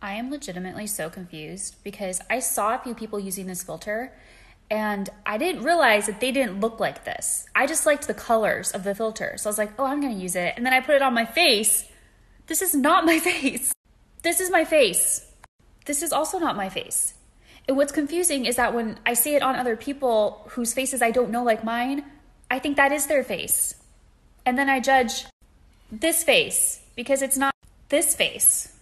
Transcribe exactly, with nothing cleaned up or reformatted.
I am legitimately so confused because I saw a few people using this filter and I didn't realize that they didn't look like this. I just liked the colors of the filter. So I was like, oh, I'm gonna use it. And then I put it on my face. This is not my face. This is my face. This is also not my face. And what's confusing is that when I see it on other people whose faces I don't know like mine, I think that is their face. And then I judge this face because it's not this face.